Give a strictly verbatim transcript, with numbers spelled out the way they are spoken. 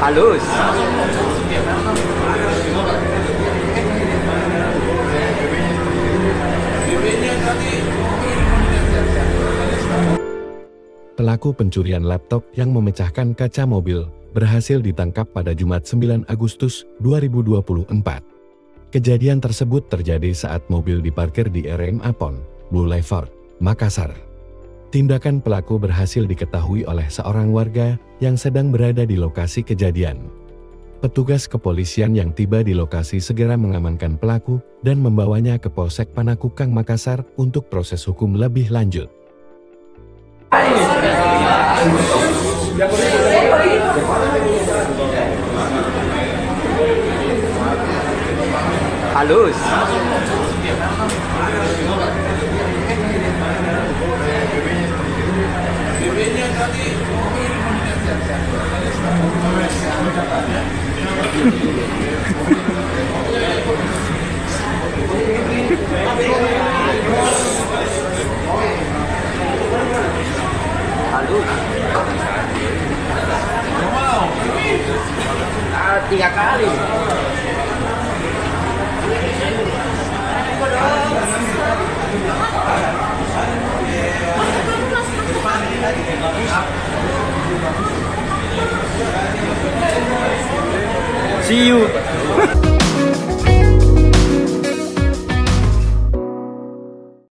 Halus. Pelaku pencurian laptop yang memecahkan kaca mobil berhasil ditangkap pada Jumat sembilan Agustus dua ribu dua puluh empat. Kejadian tersebut terjadi saat mobil diparkir di R M A Pon Boulevard, Makassar. Tindakan pelaku berhasil diketahui oleh seorang warga yang sedang berada di lokasi kejadian. Petugas kepolisian yang tiba di lokasi segera mengamankan pelaku dan membawanya ke Polsek Panakukang, Makassar untuk proses hukum lebih lanjut. Halus. Halus. Ah, tiga kali. See you.